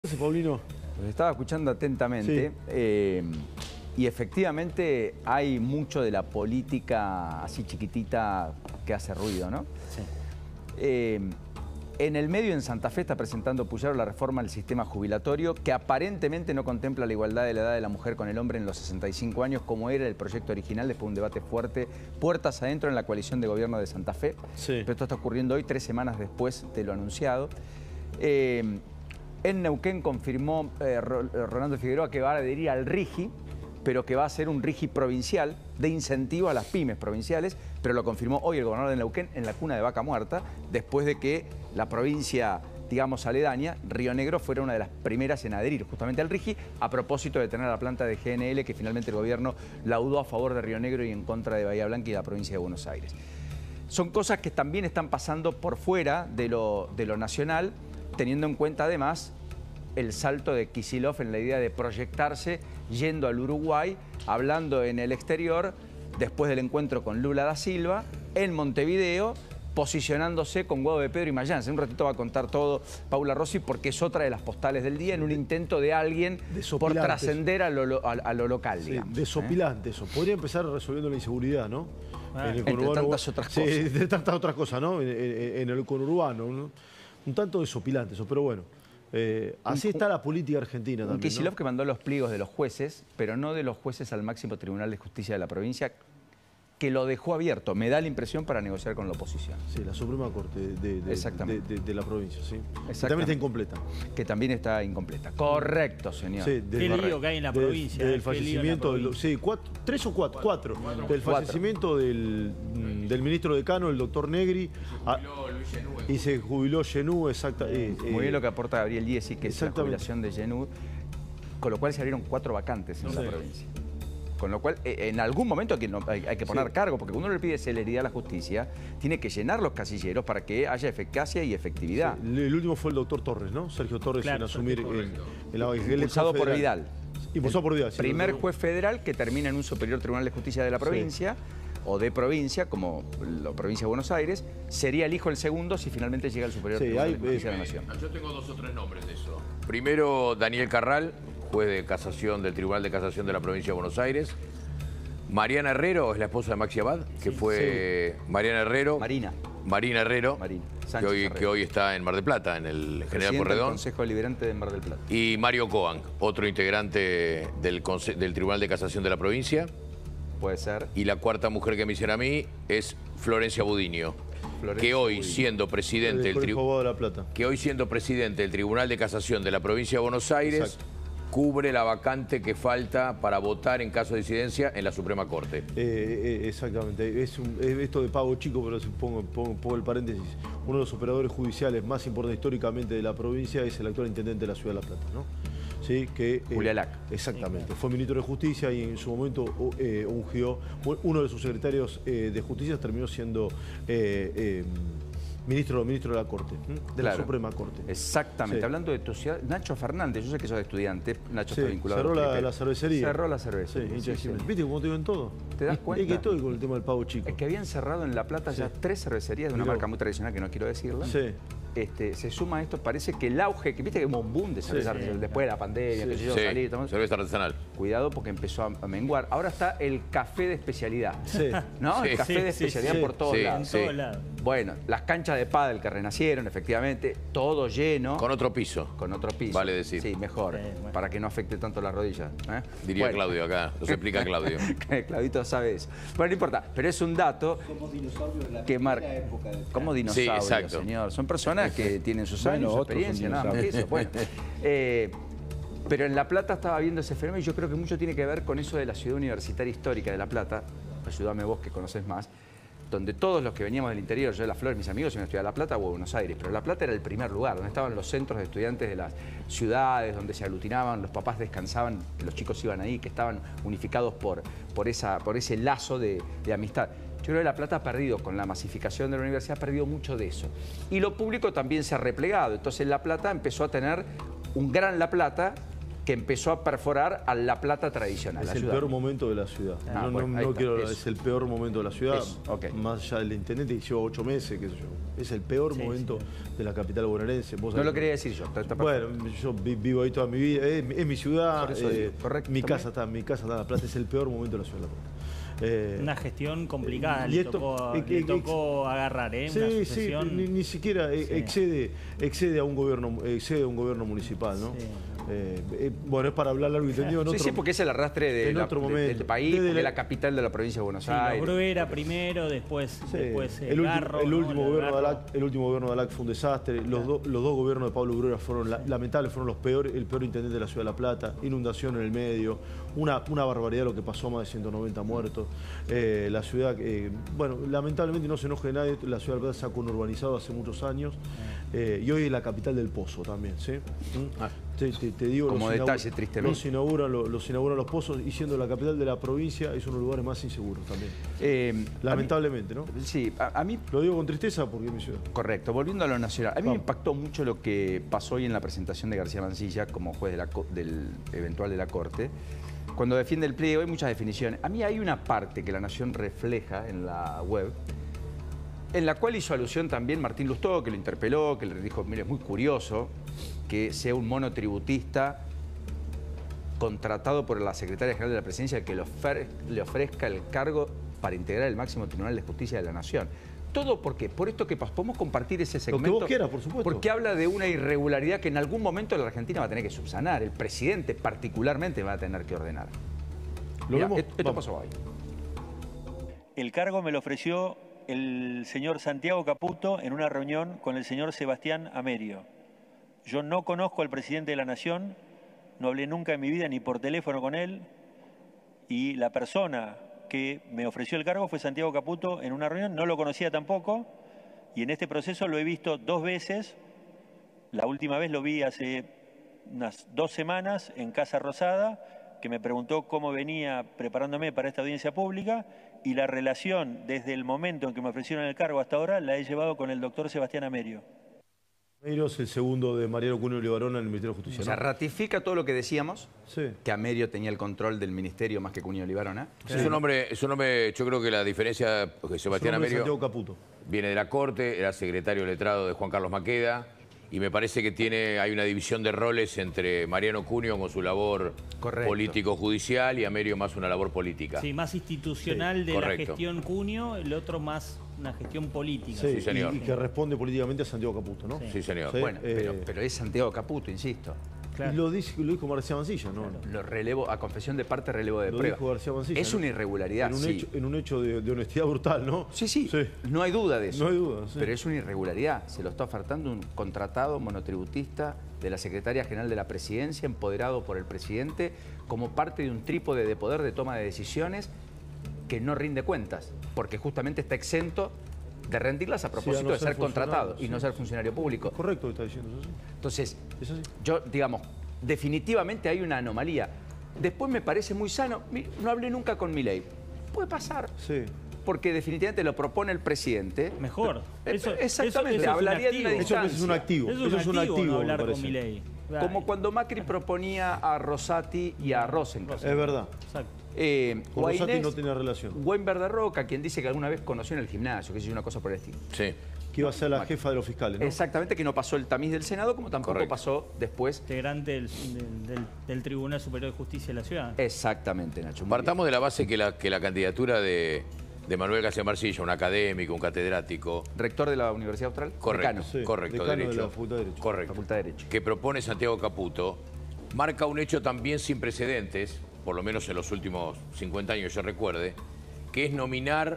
Paulino. Los estaba escuchando atentamente, y efectivamente hay mucho de la política así chiquitita que hace ruido, ¿no? Sí. En el medio, en Santa Fe, está presentando Puyaro la reforma del sistema jubilatorio que aparentemente no contempla la igualdad de la edad de la mujer con el hombre en los 65 años, como era el proyecto original, después de un debate fuerte, puertas adentro en la coalición de gobierno de Santa Fe. Sí. Pero esto está ocurriendo hoy, 3 semanas después de lo anunciado. En Neuquén confirmó Rolando Figueroa que va a adherir al RIGI, pero que va a ser un RIGI provincial de incentivo a las pymes provinciales, pero lo confirmó hoy el gobernador de Neuquén en la cuna de Vaca Muerta, después de que la provincia, digamos, aledaña, Río Negro, fuera una de las primeras en adherir justamente al RIGI, a propósito de tener la planta de GNL, que finalmente el gobierno laudó a favor de Río Negro y en contra de Bahía Blanca y la provincia de Buenos Aires. Son cosas que también están pasando por fuera de lo nacional, teniendo en cuenta además el salto de Kicillof en la idea de proyectarse yendo al Uruguay, hablando en el exterior, después del encuentro con Lula da Silva, en Montevideo, posicionándose con Guado de Pedro y Mayans. En un ratito va a contar todo Paula Rossi, porque es otra de las postales del día en un intento de alguien por trascender a lo local, digamos. Desopilante eso. Podría empezar resolviendo la inseguridad, ¿no? Entre tantas otras cosas. Sí, de tantas otras cosas, ¿no? En el conurbano, ¿no? Un tanto desopilante eso, pero bueno. Así está la política argentina también, un Kicillof, ¿no? que mandó los pliegos de los jueces, pero no de los jueces al máximo Tribunal de Justicia de la provincia, que lo dejó abierto, me da la impresión, para negociar con la oposición. Sí, la Suprema Corte de la provincia, sí. Que también está incompleta. Que también está incompleta. Correcto, señor. Sí, qué lío que hay en la provincia. Del fallecimiento, tres o cuatro. Del fallecimiento del ministro decano, el doctor Negri. Y se jubiló Genú, exacto. Muy bien lo que aporta Gabriel Diesi, que es la jubilación de Genú, con lo cual se abrieron 4 vacantes en la provincia. Con lo cual, en algún momento hay que poner cargo, porque cuando uno le pide celeridad a la justicia, tiene que llenar los casilleros para que haya eficacia y efectividad. Sí, el último fue el doctor Torres, ¿no? Sergio Torres, en asumir impulsado por Vidal. Impulsado por Vidal, sí. Primer juez federal que termina en un superior tribunal de justicia de la provincia, o de provincia, como la provincia de Buenos Aires, sería el hijo el segundo si finalmente llega al superior tribunal de justicia de la Nación. Yo tengo 2 o 3 nombres de eso. Primero, Daniel Carral, juez de casación del Tribunal de Casación de la provincia de Buenos Aires. Mariana Herrero es la esposa de Maxi Abad, que fue Mariana Herrero. Marina Herrero, que hoy está en Mar del Plata, en el General Porredón. Del Consejo Deliberante de Mar del Plata. Y Mario Coan, otro integrante del Tribunal de Casación de la provincia. Puede ser. Y la cuarta mujer que me hicieron a mí es Florencia Budinio, que hoy siendo presidente del Tribunal de Casación de la provincia de Buenos Aires, cubre la vacante que falta para votar en caso de disidencia en la Suprema Corte. Exactamente. Es esto de pago chico, pero si pongo el paréntesis. Uno de los operadores judiciales más importantes históricamente de la provincia es el actual intendente de la Ciudad de La Plata, ¿no? Sí, Julia Lac. Exactamente. Fue ministro de Justicia y en su momento ungió, uno de sus secretarios de Justicia terminó siendo ministro de la Corte, de la Suprema Corte. Exactamente. Sí. Hablando de tu ciudad, Nacho Fernández, yo sé que sos estudiante, Nacho está vinculado. Cerró la cervecería. Cerró la cervecería. ¿Viste cómo te ven todo? ¿Te das cuenta? Es que estoy con el tema del pago chico. Es que habían cerrado en La Plata ya 3 cervecerías de una marca muy tradicional que no quiero decirla. Sí. Se suma a esto, parece que el auge, que viste que hubo un boom de cerveza después de la pandemia, que yo salí, cerveza artesanal. Cuidado porque empezó a menguar. Ahora está el café de especialidad. ¿No? El café de especialidad por todos lados. Bueno, las canchas de pádel que renacieron, efectivamente, todo lleno. Con otro piso. Con otro piso. Vale decir. Sí, mejor, para que no afecte tanto las rodillas. Diría Claudio acá, nos explica Claudio. Claudito sabe eso. Bueno, no importa, pero es un dato que marca. Como dinosaurios, señor. Son personas que tienen sus años, su experiencia, nada más que eso. Bueno, pero en La Plata estaba viendo ese fenómeno y yo creo que mucho tiene que ver con eso de la ciudad universitaria histórica de La Plata. Ayúdame vos que conoces más. Donde todos los que veníamos del interior, yo de La Flor, mis amigos, iban a estudiar a La Plata o a Buenos Aires, pero La Plata era el primer lugar, donde estaban los centros de estudiantes de las ciudades, donde se aglutinaban, los papás descansaban, los chicos iban ahí, que estaban unificados por ese lazo de amistad. Yo creo que La Plata ha perdido, con la masificación de la universidad, ha perdido mucho de eso. Y lo público también se ha replegado, entonces La Plata empezó a tener un gran La Plata, que que empezó a perforar a La Plata tradicional. Es el peor momento de la ciudad. Es el peor momento de la ciudad. Más allá del intendente, que lleva 8 meses, qué sé yo. Es el peor momento de la capital bonaerense. No lo quería decir yo. Bueno, yo vivo ahí toda mi vida. Es mi ciudad. Mi casa está en La Plata. Es el peor momento de la ciudad de La Plata. Una gestión complicada, le tocó agarrar, Sí, ni siquiera excede a un gobierno municipal, ¿no? Sí. Bueno, es para hablar largo y tendido. Sí, porque es el arrastre del país, porque es la capital de la provincia de Buenos Aires. Los Bruera primero, después el Garro. El último gobierno de ALAC fue un desastre. Los dos gobiernos de Pablo Bruera fueron lamentables, fueron el peor intendente de la ciudad de La Plata, inundación en el medio, una barbaridad lo que pasó, más de 190 muertos. La ciudad, bueno, lamentablemente no se enoje nadie, la ciudad de La Plata se ha conurbanizado hace muchos años y hoy es la capital del pozo también, ¿sí? Te digo, como detalle, tristemente. Los inauguran los pozos y siendo la capital de la provincia es uno de los lugares más inseguros también. Lamentablemente, ¿no? Sí, a mí... Lo digo con tristeza porque es mi ciudad. Correcto. Volviendo a lo nacional. A mí me impactó mucho lo que pasó hoy en la presentación de García Mansilla como juez del eventual de la Corte. Cuando defiende el pliego hay muchas definiciones. A mí hay una parte que La Nación refleja en la web, en la cual hizo alusión también Martín Lustó, que lo interpeló, que le dijo, mire, es muy curioso que sea un monotributista contratado por la Secretaría General de la Presidencia que le ofrezca el cargo para integrar el máximo Tribunal de Justicia de la Nación. ¿Todo por qué? Por esto que podemos compartir ese segmento. Lo que vos quieras, por supuesto. Porque habla de una irregularidad que en algún momento la Argentina va a tener que subsanar. El presidente particularmente va a tener que ordenar. Mirá, esto pasó hoy. El cargo me lo ofreció el señor Santiago Caputo en una reunión con el señor Sebastián Amerio. Yo no conozco al presidente de la Nación, no hablé nunca en mi vida ni por teléfono con él, y la persona que me ofreció el cargo fue Santiago Caputo en una reunión, no lo conocía tampoco, y en este proceso lo he visto 2 veces. La última vez lo vi hace unas 2 semanas en Casa Rosada, que me preguntó cómo venía preparándome para esta audiencia pública, y la relación desde el momento en que me ofrecieron el cargo hasta ahora la he llevado con el doctor Sebastián Amerio. Amerio es el segundo de Mariano Cunio Libarona en el Ministerio de Justicia. O sea, ratifica todo lo que decíamos, sí, que Amerio tenía el control del ministerio más que Cunio Libarona. Sí. Es un hombre, yo creo que la diferencia, porque Sebastián Amerio Santiago Caputo viene de la Corte, era secretario letrado de Juan Carlos Maqueda, y me parece que hay una división de roles entre Mariano Cunio con su labor político-judicial y Amerio más una labor política. Sí, más institucional de la gestión Cunio, el otro más una gestión política. Sí, señor. Y que responde políticamente a Santiago Caputo, ¿no? Sí, señor. Sí, bueno, pero es Santiago Caputo, insisto. Claro. Y lo dijo García Mansilla, ¿no? Lo relevo, a confesión de parte, relevo de prueba. Lo dijo García Mansilla. Es una irregularidad, en un hecho de honestidad brutal, ¿no? Sí. No hay duda de eso. No hay duda, sí. Pero es una irregularidad. Se lo está ofertando un contratado monotributista de la Secretaría General de la Presidencia, empoderado por el presidente, como parte de un trípode de poder de toma de decisiones que no rinde cuentas, porque justamente está exento de rendirlas a propósito de ser contratado y no ser funcionario público. Es correcto lo que está diciendo, eso sí. Entonces, ¿es así? yo, digamos, definitivamente hay una anomalía. Después me parece muy sano, no hablé nunca con Milei. Puede pasar. Sí. Porque definitivamente lo propone el presidente. Mejor. Exactamente, hablaría de una distancia. Eso es un activo. Eso es un activo no hablar con Milei. Como cuando Macri proponía a Rosati y a Rosenkranz. Es verdad. Exacto. Con Rosati no tenía relación. Weinberg de Roca, quien dice que alguna vez conoció en el gimnasio, que es una cosa por el estilo. Sí. Que iba a ser la jefa de los fiscales, ¿no? Exactamente, que no pasó el tamiz del Senado, como tampoco pasó después. Integrante del Tribunal Superior de Justicia de la Ciudad. Exactamente, Nacho. Partamos de la base que la candidatura de Manuel García Mansilla, un académico, un catedrático. Rector de la Universidad Austral. Correcto, decano. Sí, correcto, decano derecho. de la Facultad de Derecho. Correcto. Facultad de Derecho. Que propone Santiago Caputo, marca un hecho también sin precedentes, por lo menos en los últimos 50 años yo recuerde, que es nominar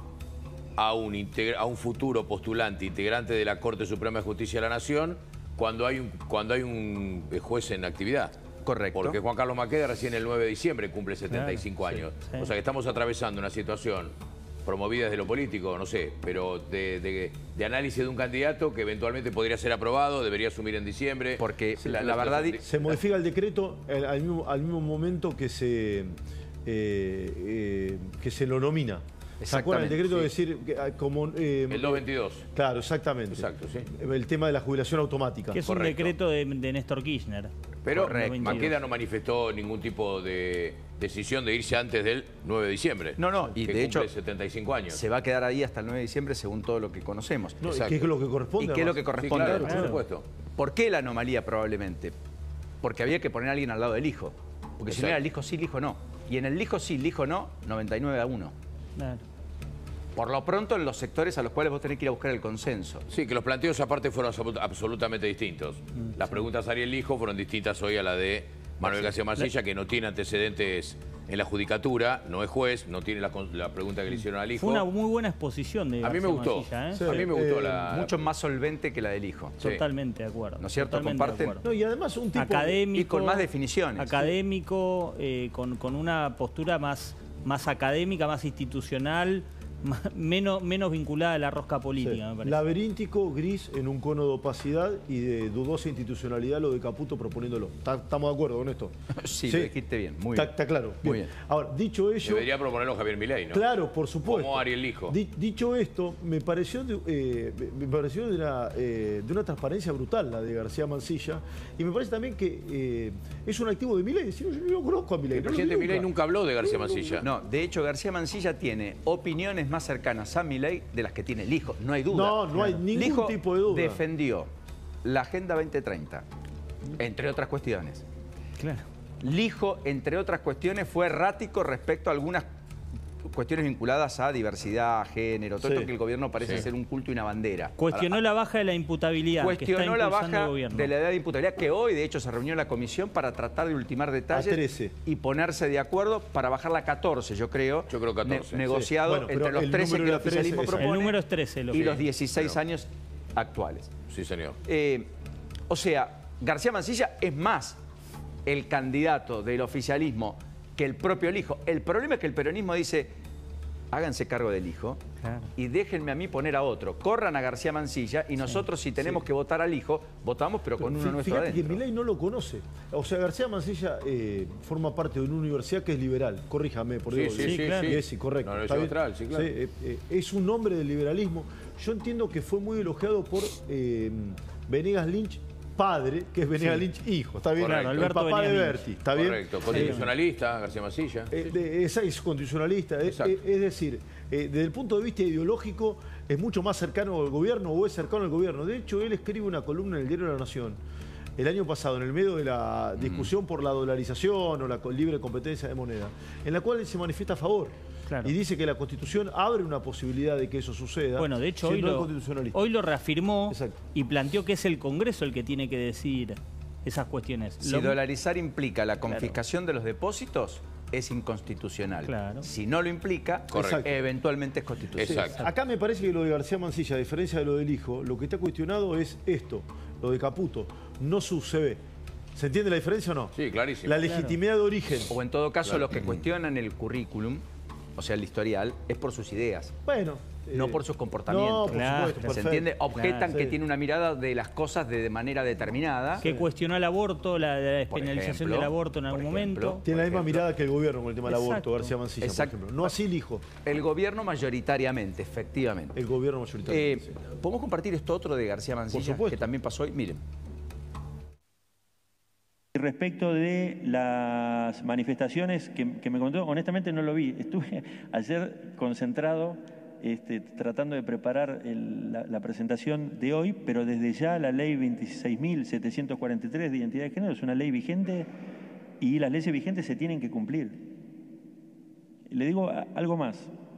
a un futuro postulante integrante de la Corte Suprema de Justicia de la Nación cuando hay un juez en actividad. Correcto. Porque Juan Carlos Maqueda recién el 9 de diciembre cumple 75 años. Sí. O sea que estamos atravesando una situación promovida desde lo político, no sé, pero de análisis de un candidato que eventualmente podría ser aprobado, debería asumir en diciembre. Porque la verdad... Se modifica el decreto al mismo momento que se lo nomina. ¿Se acuerdan? El decreto de decir como... el 222. Claro, exactamente. Exacto, sí. El tema de la jubilación automática. Que es un decreto de Néstor Kirchner. Pero Maqueda no manifestó ningún tipo de decisión de irse antes del 9 de diciembre. No, y de hecho 75 años. Se va a quedar ahí hasta el 9 de diciembre según todo lo que conocemos. No, ¿qué es lo que corresponde? ¿Y qué es lo que corresponde? Sí, claro, por supuesto. ¿Por qué la anomalía probablemente? Porque había que poner a alguien al lado del hijo. Porque si no era el hijo sí, el hijo no. Y en el hijo sí, el hijo no, 99-1. Claro. Por lo pronto en los sectores a los cuales vos tenés que ir a buscar el consenso. Sí, que los planteos aparte fueron absolutamente distintos. Las preguntas a Ariel Lijo fueron distintas hoy a la de Manuel García Mansilla, que no tiene antecedentes en la judicatura, no es juez, no tiene la pregunta que le hicieron al hijo. Fue una muy buena exposición de García Mansilla, ¿eh? Sí, a mí me gustó la... Mucho más solvente que la del hijo. Totalmente de acuerdo. ¿No es cierto? Totalmente Comparten. No, y además un tipo... Académico. Y con más definiciones. Académico, con una postura más académica, más institucional, menos vinculada a la rosca política, me parece. Laberíntico, gris, en un cono de opacidad y de dudosa institucionalidad lo de Caputo proponiéndolo. ¿Estamos de acuerdo con esto? Sí, lo dijiste bien, muy bien. Está claro. Muy bien. Ahora, dicho ello... Debería proponerlo Javier Milei, ¿no? Claro, por supuesto. Como Ariel Lijo. Dicho esto, me pareció de una transparencia brutal la de García Mansilla, y me parece también que es un activo de Milei. Yo no conozco a Milei. El presidente Milei nunca habló de García Mansilla. No, de hecho García Mansilla tiene opiniones más cercanas a Milei de las que tiene el hijo, no hay duda. No hay ningún tipo de duda. Defendió la Agenda 2030, entre otras cuestiones. Claro. Lijo, entre otras cuestiones, fue errático respecto a algunas cuestiones vinculadas a diversidad, género, todo esto que el gobierno parece ser un culto y una bandera. Cuestionó la baja de la imputabilidad. Cuestionó la baja el de la edad de imputabilidad, que hoy, de hecho, se reunió en la comisión para tratar de ultimar detalles a 13. y ponerse de acuerdo para bajarla a 14, yo creo. Yo creo 14. Negociado Bueno, entre los 13 que el oficialismo propone el número es 13, y los 16 años actuales. Sí, señor. O sea, García Mansilla es más el candidato del oficialismo que el propio hijo. El problema es que el peronismo dice, háganse cargo del hijo y déjenme a mí poner a otro. Corran a García Mansilla y nosotros si tenemos que votar al hijo, votamos pero con uno nuestro Fíjate adentro. que Milei no lo conoce. O sea, García Mansilla forma parte de una universidad que es liberal. Corríjame, por Dios. Sí, claro. Sí, correcto. No, ¿Está bien? austral, sí, claro. Es un hombre del liberalismo. Yo entiendo que fue muy elogiado por Venegas Lynch padre, que es Venegas Lynch hijo. ¿Está bien? Correcto. El Alberto papá de Venegas Berti. ¿Está bien? Correcto. Constitucionalista, García Mansilla. Es constitucionalista. Es decir, desde el punto de vista ideológico es mucho más cercano al gobierno o es cercano al gobierno. De hecho, él escribe una columna en el diario La Nación el año pasado, en el medio de la discusión por la dolarización o la libre competencia de moneda, en la cual él se manifiesta a favor. Claro. Y dice que la Constitución abre una posibilidad de que eso suceda. Bueno, de hecho, hoy lo reafirmó. Exacto. Y planteó que es el Congreso el que tiene que decidir esas cuestiones. Si dolarizar implica la confiscación de los depósitos, es inconstitucional. Claro. Si no lo implica, eventualmente es constitucional. Exacto. Acá me parece que lo de García Mansilla, a diferencia de lo del hijo, lo que está cuestionado es esto, lo de Caputo, no su CV. ¿Se entiende la diferencia o no? Sí, clarísimo. La legitimidad de origen. O en todo caso, los que cuestionan el currículum, o sea, el historial, es por sus ideas. Bueno. No por sus comportamientos. No, por supuesto, ¿se entiende? Objetan que tiene una mirada de las cosas de manera determinada. Que cuestionó el aborto, la despenalización del aborto en algún momento. Tiene la misma mirada que el gobierno con el tema del aborto, García Mansilla, por ejemplo. No así el hijo. El gobierno mayoritariamente, efectivamente. El gobierno mayoritariamente. ¿Podemos compartir esto otro de García Mansilla, que también pasó hoy? Miren. Respecto de las manifestaciones que me contó, honestamente no lo vi. Estuve ayer concentrado tratando de preparar la presentación de hoy, pero desde ya la ley 26.743 de identidad de género es una ley vigente y las leyes vigentes se tienen que cumplir. Le digo algo más.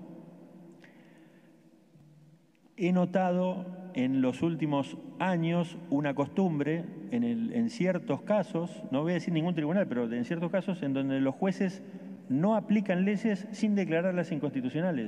He notado en los últimos años una costumbre en ciertos casos, no voy a decir ningún tribunal, pero en ciertos casos en donde los jueces no aplican leyes sin declararlas inconstitucionales.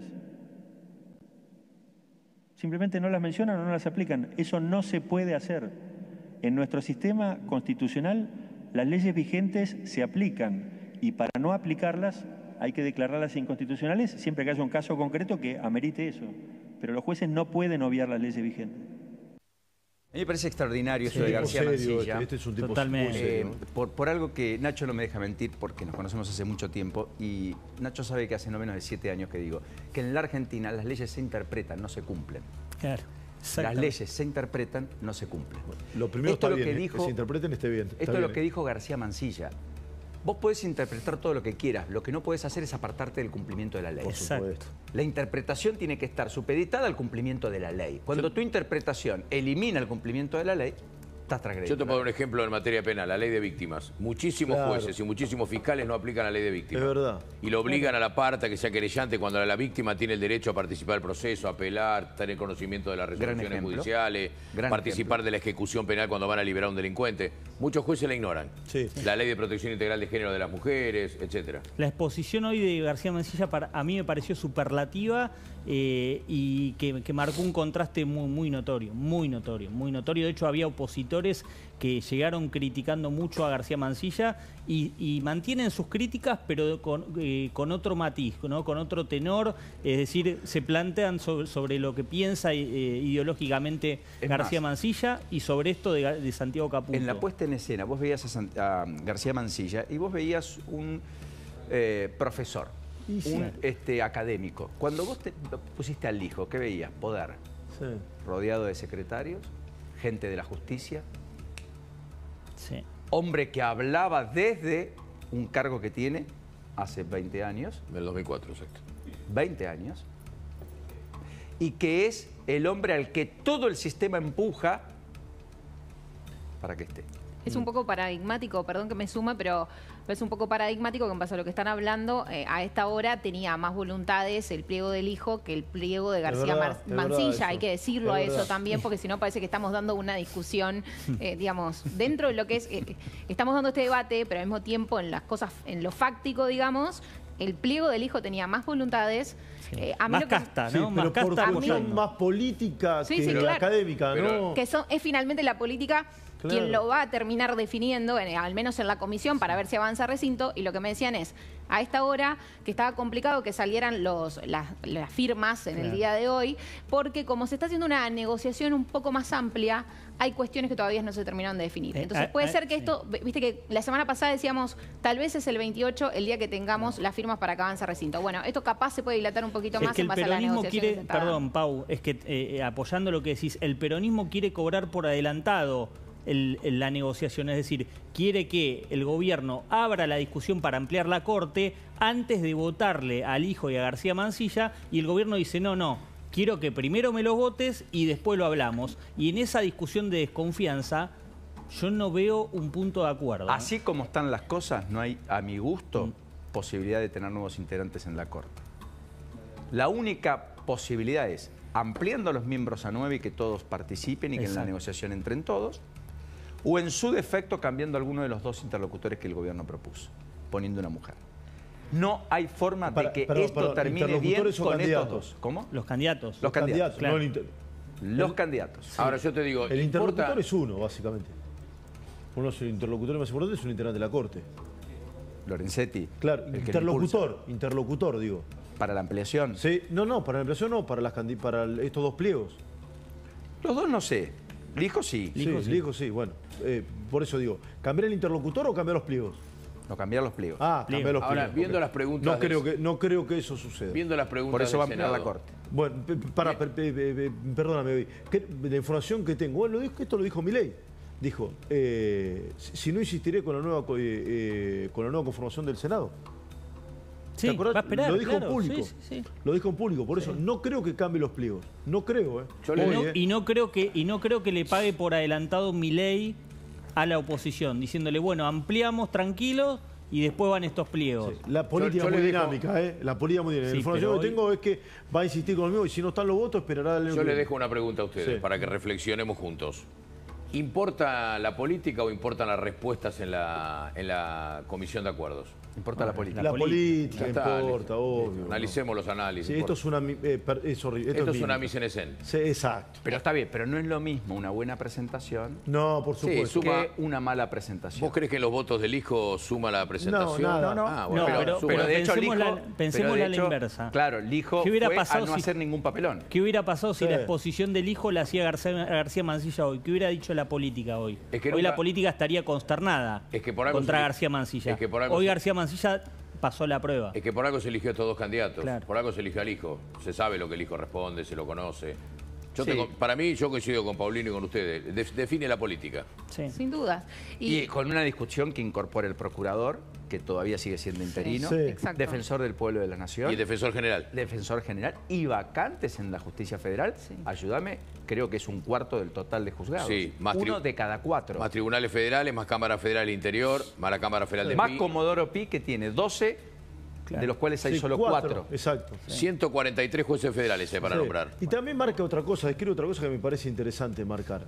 Simplemente no las mencionan o no las aplican. Eso no se puede hacer. En nuestro sistema constitucional las leyes vigentes se aplican y para no aplicarlas hay que declararlas inconstitucionales siempre que haya un caso concreto que amerite eso. Pero los jueces no pueden obviar las leyes vigentes. A mí me parece extraordinario eso Sí, de García serio, Mansilla. este es un tipo Totalmente. muy serio. Por algo que Nacho no me deja mentir, porque nos conocemos hace mucho tiempo, y Nacho sabe que hace no menos de 7 años que digo, que en la Argentina las leyes se interpretan, no se cumplen. Claro. Las Exactamente. leyes se interpretan, no se cumplen. Lo primero Esto está es lo bien, que que se interpreten esté bien. Esto es lo que dijo García Mansilla. Vos podés interpretar todo lo que quieras, lo que no podés hacer es apartarte del cumplimiento de la ley. Por Exacto. supuesto. La interpretación tiene que estar supeditada al cumplimiento de la ley. Cuando tu interpretación elimina el cumplimiento de la ley, estás transgrediendo. Yo te puedo dar un ejemplo en materia penal, la ley de víctimas. Muchísimos Claro. jueces y muchísimos fiscales no aplican la ley de víctimas. Es verdad. Y lo obligan a la parte a que sea querellante cuando la víctima tiene el derecho a participar del proceso, a apelar, tener conocimiento de las resoluciones ejemplo. judiciales, Gran participar ejemplo. de la ejecución penal cuando van a liberar a un delincuente. Muchos jueces la ignoran. Sí. La ley de protección integral de género de las mujeres, etcétera. La exposición hoy de García Mansilla a mí me pareció superlativa y que marcó un contraste muy notorio, muy notorio, muy notorio. De hecho, había opositores que llegaron criticando mucho a García Mansilla y mantienen sus críticas, pero con otro matiz, ¿no? Con otro tenor, es decir, se plantean sobre lo que piensa ideológicamente Es García más, Mansilla y sobre esto de Santiago Caputo. En la puesta en escena, vos veías a García Mansilla y vos veías un profesor, Y sí. un académico. Cuando vos te pusiste al hijo, ¿qué veías? Poder, Sí. rodeado de secretarios, gente de la justicia, Sí. hombre que hablaba desde un cargo que tiene hace 20 años, En el 2004, exacto. 20 años, y que es el hombre al que todo el sistema empuja para que esté. Es un poco paradigmático, perdón que me sume, pero es un poco paradigmático que en base a lo que están hablando, a esta hora tenía más voluntades el pliego del hijo que el pliego de García verdad, es verdad Mansilla. eso. Hay que decirlo Es a eso verdad. también, porque si no parece que estamos dando una discusión, digamos, dentro de lo que es, estamos dando este debate, pero al mismo tiempo en las cosas, en lo fáctico, digamos, el pliego del hijo tenía más voluntades. A mí Más lo que- casta, Sí, ¿no? pero Más por casta cuestión apoyando. más política Sí, que sí, la claro. académica, Pero- ¿no? que es finalmente la política Claro. quien lo va a terminar definiendo, al menos en la comisión, para ver si avanza recinto. Y lo que me decían es, a esta hora, que estaba complicado que salieran las firmas en el Claro. día de hoy, porque como se está haciendo una negociación un poco más amplia, hay cuestiones que todavía no se terminaron de definir. Entonces puede ser que sí. esto, viste que la semana pasada decíamos, tal vez es el 28 el día que tengamos las firmas para que avance recinto. Bueno, esto capaz se puede dilatar un poquito Es más que en el base a la peronismo negociación. quiere, que se está dando. perdón, Pau, es que apoyando lo que decís, el peronismo quiere cobrar por adelantado la negociación, es decir, quiere que el gobierno abra la discusión para ampliar la corte antes de votarle al hijo y a García Mansilla, y el gobierno dice, no, quiero que primero me lo votes y después lo hablamos. Y en esa discusión de desconfianza, yo no veo un punto de acuerdo. Así como están las cosas, no hay, a mi gusto, posibilidad de tener nuevos integrantes en la Corte. La única posibilidad es ampliando a los miembros a 9 y que todos participen y que en la Exacto. negociación entren todos, o en su defecto cambiando alguno de los 2 interlocutores que el gobierno propuso, poniendo una mujer. No hay forma de que esto termine bien ¿interlocutores o con estos candidatos? dos. ¿Cómo? Los candidatos. Los candidatos, claro. no el Los candidatos. Ahora yo te digo, El interlocutor importa- es uno, básicamente. Uno es el interlocutor más importante, es un integrante de la Corte. Lorenzetti. Claro, el que lo impulsa interlocutor, digo. para la ampliación. Sí, no, para la ampliación no, para estos dos pliegos. Los dos no sé. Lijo sí. Lijo, sí. Lijo, sí, bueno. Por eso digo, ¿cambiar el interlocutor o cambiar los pliegos? No cambiar los pliegos. Ah, Pliego. cambiar los Ahora, pliegos. viendo ok. las preguntas No creo que eso suceda. Viendo las preguntas Por eso del va a ampliar la Senado, Corte. Bueno, perdóname, Evi. La información que tengo, bueno, esto lo dijo Milei. Dijo, si no insistiré con la nueva conformación del Senado. Sí, ¿Te acordás? va a esperar, Lo dijo claro, en público. sí. Lo dijo en público, por eso no creo que cambie los pliegos. No creo, Yo le- Hoy, Y no creo que le pague por adelantado Milei a la oposición, diciéndole, bueno, ampliamos tranquilos y después van estos pliegos. Sí, la política yo es muy le dejo- dinámica, La política es muy dinámica. Sí, La información pero que hoy- tengo es que va a insistir con lo mismo y si no están los votos esperará el yo le dejo una pregunta a ustedes Sí. para que reflexionemos juntos. ¿Importa la política o importan las respuestas en la comisión de acuerdos? Importa la política. La política Ya está, importa, obvio. Analicemos los análisis. Sí, esto es una... es horrible. Esto es una mise en escena. Sí, exacto. Pero está bien, pero no es lo mismo una buena presentación No, por Sí, supuesto. suma- que una mala presentación. ¿Vos crees que en los votos del hijo suma la presentación? No, nada. Ah, bueno, No, pero suma. de hecho el pensemos hijo- la- pensemosla pero de a la hecho, inversa. Claro, el hijo ¿Qué hubiera fue pasado a no si- hacer ningún papelón. ¿Qué hubiera pasado si Sí. la exposición del hijo la hacía García Mancilla hoy? ¿Qué hubiera dicho la política hoy? Es que hoy nunca- la política estaría consternada Es que por algo contra se- García Mancilla. es que por algo Hoy se- García Mancilla pasó la prueba. Es que por algo se eligió a estos dos candidatos. Claro. Por algo se eligió al hijo. Se sabe lo que el hijo responde, se lo conoce. Sí. Para mí, yo coincido con Paulino y con ustedes. Define la política. Sí. Sin dudas. Y con una discusión que incorpore el procurador, que todavía sigue siendo interino, Sí. Exacto. defensor del pueblo de la nación, Y el defensor general. defensor general y vacantes en la justicia federal. Sí. Ayúdame, creo que es un cuarto del total de juzgados. Sí, más Uno de cada 4. Más tribunales federales, más Cámara Federal Interior, más la Cámara Federal de Más PI. Comodoro Pi, que tiene 12, Claro. de los cuales hay Sí, solo 4. Exacto. 143 jueces federales para Sí. nombrar. Y también marca otra cosa, escribe otra cosa que me parece interesante marcar.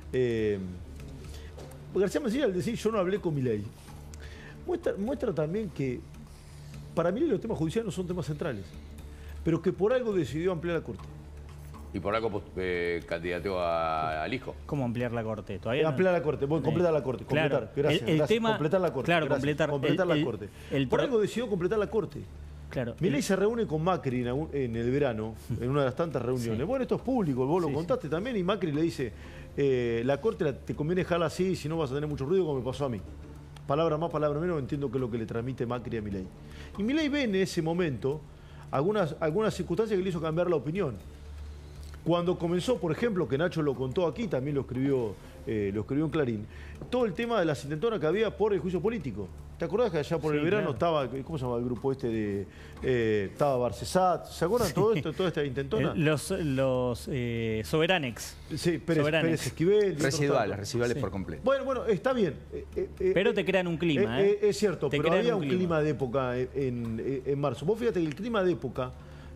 García Mancilla, al decir yo no hablé con Milei, muestra también que para Milei los temas judiciales no son temas centrales, pero que por algo decidió ampliar la Corte. Y por algo candidateó al hijo. ¿Cómo ampliar la corte? Todavía no. Ampliar la Corte, bueno, completar la Corte, Claro. completar, gracias, El gracias, tema- completar la Corte. claro, gracias, completar. la Corte. el Por pro- algo decidió completar la Corte. Claro. Milei se reúne con Macri en el verano, en una de las tantas reuniones. Sí. Bueno, esto es público, vos lo Sí, contaste también, y Macri le dice, la Corte te conviene dejarla así, si no vas a tener mucho ruido, como me pasó a mí. Palabra más, palabra menos, entiendo que es lo que le transmite Macri a Milei. Y Milei ve en ese momento algunas circunstancias que le hizo cambiar la opinión. Cuando comenzó, por ejemplo, que Nacho lo contó aquí, también lo escribió en Clarín, todo el tema de las intentonas que había por el juicio político. ¿Te acordás que allá por Sí, el verano claro. estaba, ¿cómo se llama el grupo este de, estaba Barcesat? ¿Se acuerdan todo esto, toda esta intentona? Los Soberanex. Sí, Soberanex. Pérez Esquivel. y otros Residuales, tantos. residuales Sí. por completo. Bueno, está bien. Pero te crean un clima, ¿eh? Es cierto, Te pero crean había un un clima. clima de época en marzo. Vos fíjate que el clima de época,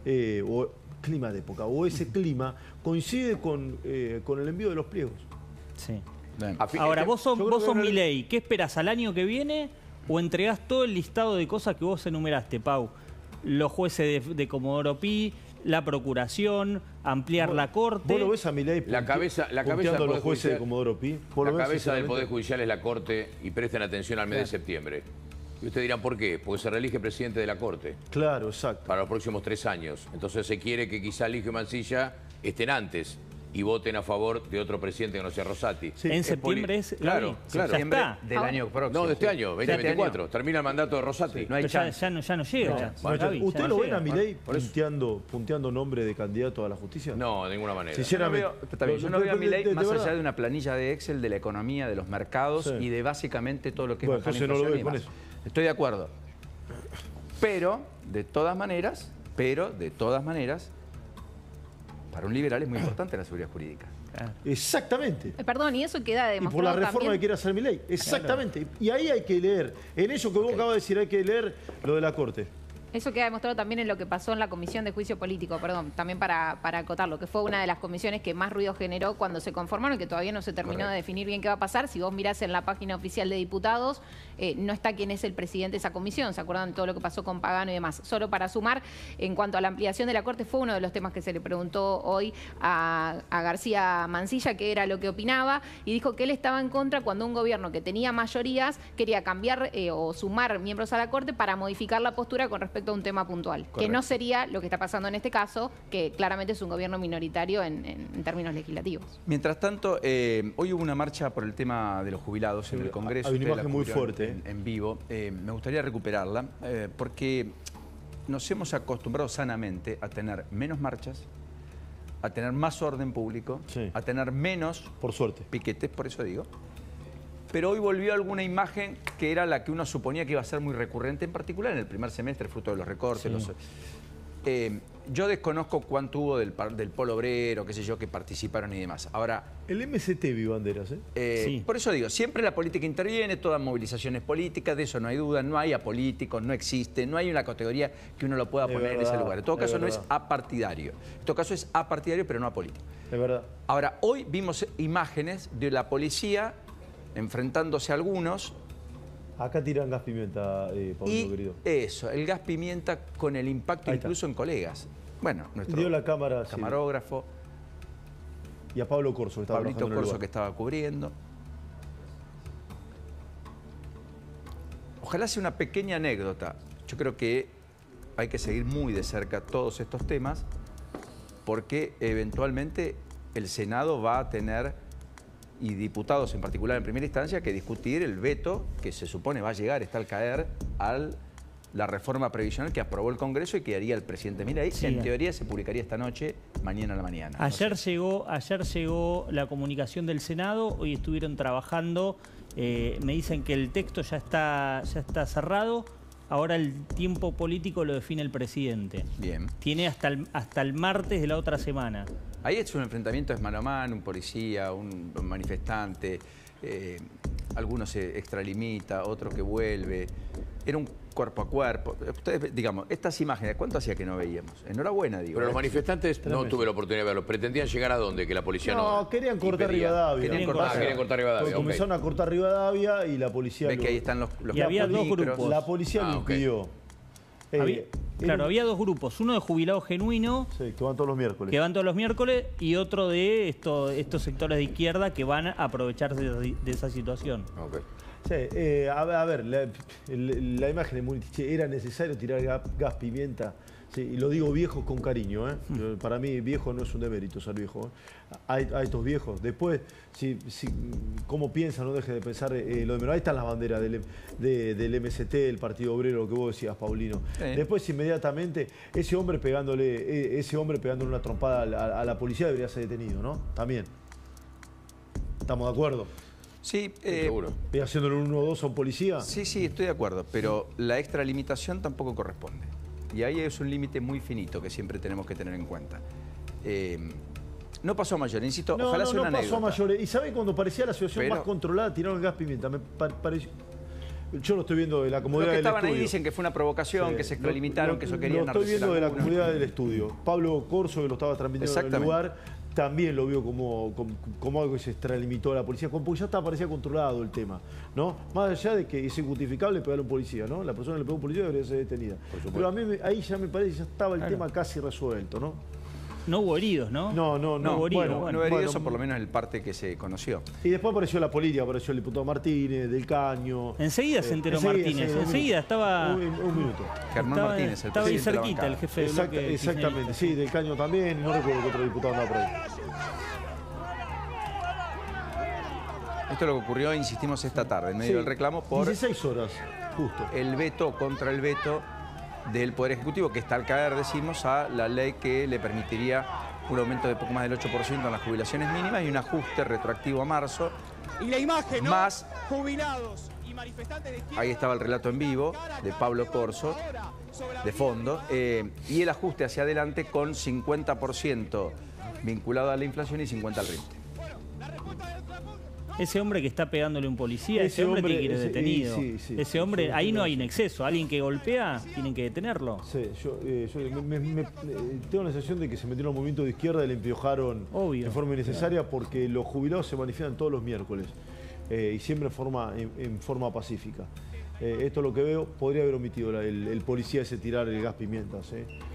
o ese clima, coincide con el envío de los pliegos. Sí. Bien. Ahora, vos sos, yo creo vos que sos no le- Milei. ¿Qué esperás al año que viene? ¿O entregás todo el listado de cosas que vos enumeraste, Pau? Los jueces de Comodoro Pi, la procuración, ampliar la corte. ¿Vos lo ves a Milei La cabeza del punteando a los Poder jueces de Judicial- Comodoro Pi? ¿Vos La lo ves, cabeza del sinceramente? Poder Judicial es la Corte y presten atención al mes de septiembre. Y ustedes dirán, ¿por qué? Porque se reelige presidente de la Corte Claro, exacto. para los próximos 3 años. Entonces se quiere que quizá Lijo y Mancilla estén antes y voten a favor de otro presidente que no sea Rosati. Sí, en septiembre es. claro, Gaby, claro. Ya Septiembre está. del año próximo. No, de este año, Sí. 2024. Termina el mandato de Rosati. No hay Pero ya, chance. ya no llega. No, ya. Bueno, Gaby, ya ¿Usted no lo ven llega. a Milei Por eso- punteando nombre de candidato a la justicia? No, de ninguna manera. Sinceramente. Está bien, yo no veo a Milei más verdad. allá de una planilla de Excel de la economía, de los mercados Sí. y de básicamente todo lo que es Bueno, bajar la entonces no lo inflación ve y con demás. Estoy de acuerdo. Pero, de todas maneras, para un liberal es muy importante la seguridad jurídica. Exactamente. Perdón, y eso queda Y demostrado por la reforma también. que quiere hacer Milei. Exactamente. Y ahí hay que leer. En eso que vos acabas de decir, hay que leer lo de la Corte. Eso queda demostrado también en lo que pasó en la Comisión de Juicio Político, perdón, también para acotarlo, que fue una de las comisiones que más ruido generó cuando se conformaron, que todavía no se terminó de definir bien qué va a pasar. Si vos mirás en la página oficial de diputados, no está quién es el presidente de esa comisión, ¿se acuerdan de todo lo que pasó con Pagano y demás? Solo para sumar, en cuanto a la ampliación de la Corte, fue uno de los temas que se le preguntó hoy a García Mancilla, qué era lo que opinaba, y dijo que él estaba en contra cuando un gobierno que tenía mayorías quería cambiar o sumar miembros a la Corte para modificar la postura con respecto a un tema puntual, que no sería lo que está pasando en este caso, que claramente es un gobierno minoritario en términos legislativos. Mientras tanto, hoy hubo una marcha por el tema de los jubilados en el Congreso. hay una Ustedes la imagen muy cubrieron fuerte, en vivo. Me gustaría recuperarla porque nos hemos acostumbrado sanamente a tener menos marchas, a tener más orden público, Sí. a tener menos Por suerte. piquetes, por eso digo. Pero hoy volvió alguna imagen que era la que uno suponía que iba a ser muy recurrente, en particular en el primer semestre, fruto de los recortes. Yo desconozco cuánto hubo del Polo Obrero, qué sé yo, que participaron y demás. Ahora... El MST vio banderas, ¿eh? Sí. Por eso digo, siempre la política interviene, todas movilizaciones políticas, de eso no hay duda, no hay apolíticos, no existe, no hay una categoría que uno lo pueda poner en ese lugar. En todo caso no es apartidario. En todo caso es apartidario, pero no apolítico. Es verdad. Ahora, hoy vimos imágenes de la policía enfrentándose a algunos. Acá tiran gas pimienta, Paulino, querido. Eso, el gas pimienta con el impacto Ahí incluso en colegas. Bueno, nuestro Dio la cámara, camarógrafo, sí. Y a Pablo Corso, que estaba Pablito trabajando en el Corso, lugar. que estaba cubriendo. Ojalá sea una pequeña anécdota. Yo creo que hay que seguir muy de cerca todos estos temas porque eventualmente el Senado va a tener, y diputados en particular en primera instancia, que discutir el veto que se supone va a llegar, está al caer, a la reforma previsional que aprobó el Congreso y que haría el presidente Milei. Sí. En teoría se publicaría esta noche, mañana a la mañana. Ayer llegó la comunicación del Senado, hoy estuvieron trabajando, me dicen que el texto ya está cerrado, ahora el tiempo político lo define el presidente. Bien. Tiene hasta el martes de la otra semana. Ahí es un enfrentamiento, es mano a mano, un policía, un manifestante, algunos se extralimita, otro que vuelve. Era un cuerpo a cuerpo. Ustedes, digamos, estas imágenes, ¿cuánto hacía que no veíamos? Enhorabuena, digo. Pero los manifestantes no tuve la oportunidad de verlo. ¿Pretendían llegar a dónde? Que la policía no... No, querían cortar impedía. Rivadavia. Querían cortar. Querían cortar Rivadavia, Porque ok. comenzaron a cortar Rivadavia y la policía... Ves que ahí están los Y había dos micros. grupos. La policía lo ok. impidió. Había dos grupos, uno de jubilado genuino, Sí, que van todos los miércoles. que van todos los miércoles, y otro de estos sectores de izquierda que van a aprovecharse de esa situación. Ok. Sí, a ver, la imagen es muy... Era necesario tirar gas pimienta. Sí, y lo digo viejos con cariño, ¿eh? Para mí viejo no es un demérito ser viejo, ¿eh? A estos viejos. Después, cómo piensan, no deje de pensar lo de menos. Ahí están las banderas del MST, el Partido Obrero, lo que vos decías, Paulino. Sí. Después, inmediatamente, ese hombre pegándole una trompada a la policía debería ser detenido, ¿no? También. ¿Estamos de acuerdo? Sí, Seguro. ¿Y haciéndole un 1-2 a un policía? sí, estoy de acuerdo, pero la extralimitación tampoco corresponde. Y ahí es un límite muy finito que siempre tenemos que tener en cuenta. No pasó a mayores, insisto, ojalá sea una no pasó anécdota. a mayores. Y ¿saben cuando parecía la situación Pero- más controlada, tiraron el gas pimienta? Pareció... Yo lo estoy viendo de la Los comodidad que del estaban estudio. ahí dicen que fue una provocación, Sí. que se extralimitaron, que eso querían Lo estoy viendo de la algunos. comodidad del estudio. Pablo Corso, que lo estaba transmitiendo en el Exactamente. lugar, también lo vio como algo que se extralimitó a la policía, porque ya parecía controlado el tema, ¿no? Más allá de que es injustificable pegarle a un policía, ¿no? La persona que le pegó a un policía debería ser detenida. Pero a mí ahí ya me parece que ya estaba el tema casi resuelto, ¿no? No hubo heridos, ¿no? No, hubo heridos. bueno, No herido, bueno. eso por lo menos es el parte que se conoció. Y después apareció la política, apareció el diputado Martínez, Del Caño. Enseguida se enteró Martínez, enseguida estaba... Un minuto. Germán Martínez, el estaba ahí presidente de la cerquita el bancada. jefe de bloque. Exactamente, sí, Del Caño también, no recuerdo que otro diputado andaba por ahí. Esto es lo que ocurrió, insistimos, esta tarde, en medio Sí, del reclamo por 16 horas, justo. el veto contra el veto del Poder Ejecutivo, que está al caer, decimos, a la ley que le permitiría un aumento de poco más del 8% en las jubilaciones mínimas y un ajuste retroactivo a marzo. Y la imagen, ¿no? Más, Jubilados y manifestantes de izquierda. ahí estaba el relato en vivo de Pablo Corso, de fondo, y el ajuste hacia adelante con 50% vinculado a la inflación y 50% al RIMTE. Ese hombre que está pegándole a un policía, ese hombre tiene que ir detenido. sí, ese hombre, sí, ahí sí, no sí. hay un exceso. Alguien que golpea, tienen que detenerlo. Sí, yo tengo la sensación de que se metió en un movimiento de izquierda y le empiojaron Obvio. de forma innecesaria porque los jubilados se manifiestan todos los miércoles y siempre en forma pacífica. Esto es lo que veo, podría haber omitido el policía ese tirar el gas pimientas.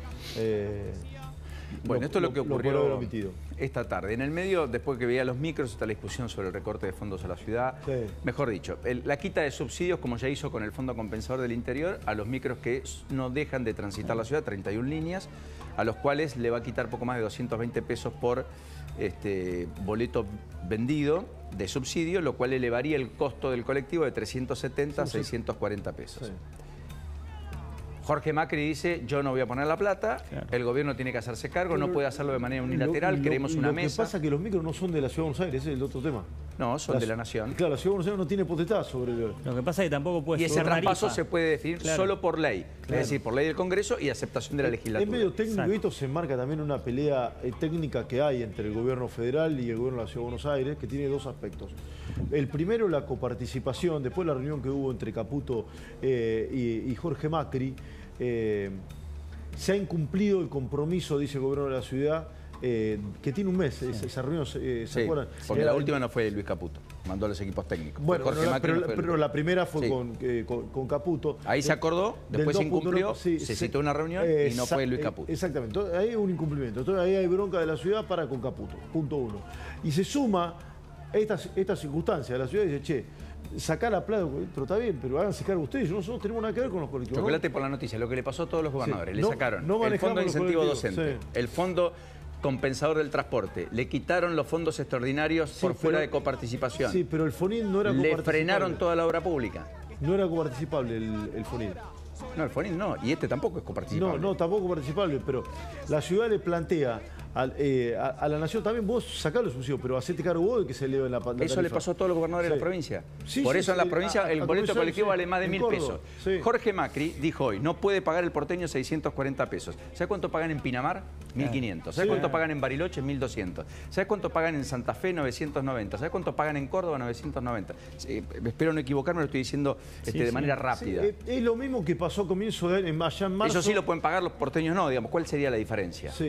Bueno, esto es lo que podría haber ocurrió omitido. esta tarde. En el medio, después que veía los micros, está la discusión sobre el recorte de fondos a la ciudad. Sí. Mejor dicho, la quita de subsidios, como ya hizo con el Fondo Compensador del Interior, a los micros que no dejan de transitar la ciudad, 31 líneas, a los cuales le va a quitar poco más de 220 pesos por boleto vendido de subsidio, lo cual elevaría el costo del colectivo de 370 a 640 pesos. Sí. Jorge Macri dice, yo no voy a poner la plata, el gobierno tiene que hacerse cargo, no puede hacerlo de manera unilateral, queremos una mesa. Lo que pasa es que los micros no son de la Ciudad de Buenos Aires, ese es el otro tema. No, son de la Nación. Claro, la Ciudad de Buenos Aires no tiene potestad sobre el... Lo que pasa es que tampoco puede ser. Y ese traspaso se puede definir solo por ley. Es decir, por ley del Congreso y aceptación de la legislatura. Es medio técnico y esto se enmarca también en una pelea técnica que hay entre el gobierno federal y el gobierno de la Ciudad de Buenos Aires, que tiene dos aspectos. El primero, la coparticipación, después la reunión que hubo entre Caputo y Jorge Macri, se ha incumplido el compromiso, dice el gobierno de la ciudad, que tiene un mes, esa reunión, ¿se acuerdan? Porque la última no fue Luis Caputo, mandó a los equipos técnicos. Bueno, pero la primera fue con Caputo. Ahí se acordó, después se incumplió, se citó una reunión y no fue Luis Caputo. Exactamente, entonces, ahí hay un incumplimiento, entonces ahí hay bronca de la ciudad para con Caputo, punto uno. Y se suma esta circunstancia, la ciudad dice, che, sacar la plata, pero está bien, pero háganse cargo ustedes, nosotros tenemos nada que ver con los colectivos. Chocolate por la noticia, lo que le pasó a todos los gobernadores, le sacaron el fondo de incentivo docente, el fondo compensador del transporte, le quitaron los fondos extraordinarios por fuera de coparticipación. Sí, pero el FONIN no era coparticipable. Le frenaron toda la obra pública. No era coparticipable el FONIN. No, el FONIN no, y este tampoco es coparticipable. No, tampoco participable, pero la ciudad le plantea a la Nación también, vos sacá los subsidios, pero hacete cargo vos de que se eleve la tarifa. Eso le pasó a todos los gobernadores de la provincia. Por eso en la provincia el boleto colectivo vale más de 1.000 pesos. Jorge Macri dijo hoy, no puede pagar el porteño 640 pesos. ¿Sabes cuánto pagan en Pinamar? 1.500. ¿Sabes cuánto pagan en Bariloche? 1.200. ¿Sabes cuánto pagan en Santa Fe? 990. ¿Sabes cuánto pagan en Córdoba? 990. Espero no equivocarme, lo estoy diciendo de manera rápida. Es lo mismo que pasó a comienzo de allá en marzo. Eso sí lo pueden pagar, los porteños no, digamos. ¿Cuál sería la diferencia? Sí,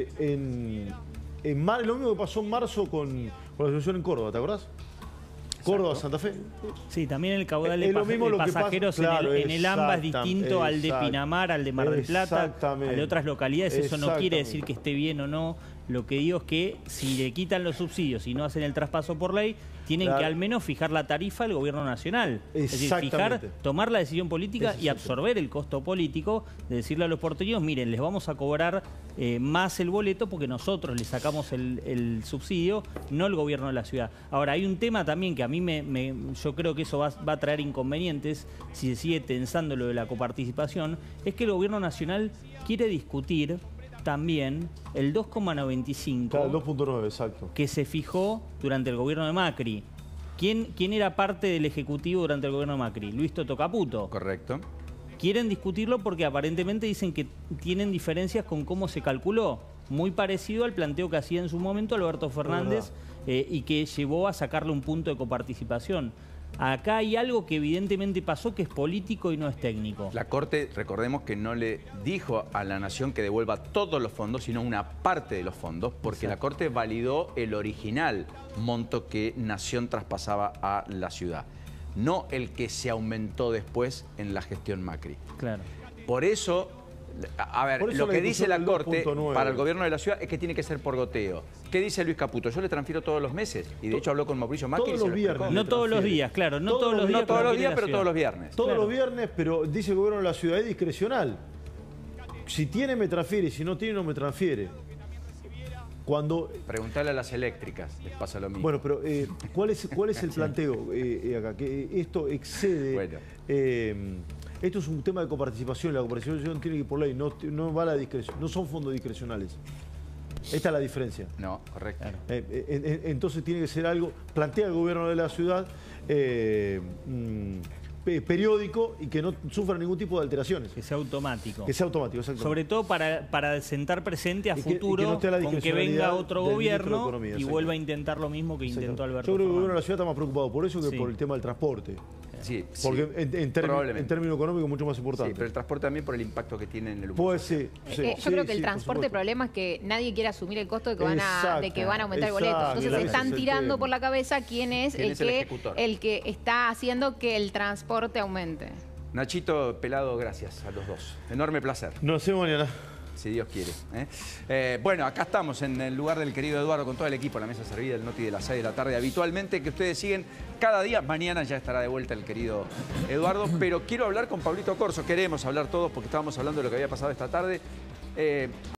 lo mismo que pasó en marzo con la situación en Córdoba, ¿te acordás? Córdoba, Santa Fe. Sí, también el caudal de pasajeros en el AMBA es distinto al de Pinamar, al de Mar del Plata, al de otras localidades. Eso no quiere decir que esté bien o no. Lo que digo es que si le quitan los subsidios y no hacen el traspaso por ley, tienen que al menos fijar la tarifa al gobierno nacional. Es decir, tomar la decisión política y absorber el costo político de decirle a los porteños, miren, les vamos a cobrar más el boleto porque nosotros les sacamos el subsidio, no el gobierno de la ciudad. Ahora, hay un tema también que a mí yo creo que eso va a traer inconvenientes si se sigue tensando lo de la coparticipación, es que el gobierno nacional quiere discutir también el 2,95, claro, el 2,9, exacto, que se fijó durante el gobierno de Macri. ¿Quién era parte del Ejecutivo durante el gobierno de Macri? Luis Toto Caputo. Correcto. Quieren discutirlo porque aparentemente dicen que tienen diferencias con cómo se calculó. Muy parecido al planteo que hacía en su momento Alberto Fernández y que llevó a sacarle un punto de coparticipación. Acá hay algo que evidentemente pasó que es político y no es técnico. La Corte, recordemos que no le dijo a la Nación que devuelva todos los fondos, sino una parte de los fondos, porque la Corte validó el original monto que Nación traspasaba a la ciudad, no el que se aumentó después en la gestión Macri. Claro. Por eso, a ver, lo que dice la Corte para el gobierno de la ciudad es que tiene que ser por goteo. ¿Qué dice Luis Caputo? Yo le transfiero todos los meses. Y de hecho habló con Mauricio Macri. Todos los viernes. No todos los días, claro. No todos los días, pero todos los viernes. Todos los viernes, pero dice el gobierno de la ciudad, es discrecional. Si tiene, me transfiere. Si no tiene, no me transfiere. Preguntale a las eléctricas, les pasa lo mismo. Bueno, pero ¿cuál es el planteo acá? Que esto excede... Bueno. Esto es un tema de coparticipación. La coparticipación tiene que ir por ley, no va a la discreción, no son fondos discrecionales. Esta es la diferencia. No, correcto. Entonces tiene que ser algo, plantea el gobierno de la ciudad, periódico y que no sufra ningún tipo de alteraciones. Que sea automático. Que sea automático, exactamente. Sobre todo para sentar presente a futuro no con que venga otro gobierno y vuelva a intentar lo mismo que intentó Alberto. Yo creo que el gobierno de la ciudad está más preocupado por eso que por el tema del transporte. Sí, porque en términos económicos es mucho más importante. Sí, pero el transporte también por el impacto que tiene en el humor. Pues sí. Yo creo que el transporte, el problema es que nadie quiere asumir el costo de que van a aumentar el boleto. Entonces se están tirando por la cabeza quién es el que está haciendo que el transporte aumente. Nachito Pelado, gracias a los dos. Enorme placer. Nos vemos mañana. Si Dios quiere. Bueno, acá estamos en el lugar del querido Eduardo con todo el equipo, la mesa servida, el noti de las 6 de la tarde. Habitualmente que ustedes siguen cada día. Mañana ya estará de vuelta el querido Eduardo. Pero quiero hablar con Pablito Corso. Queremos hablar todos porque estábamos hablando de lo que había pasado esta tarde.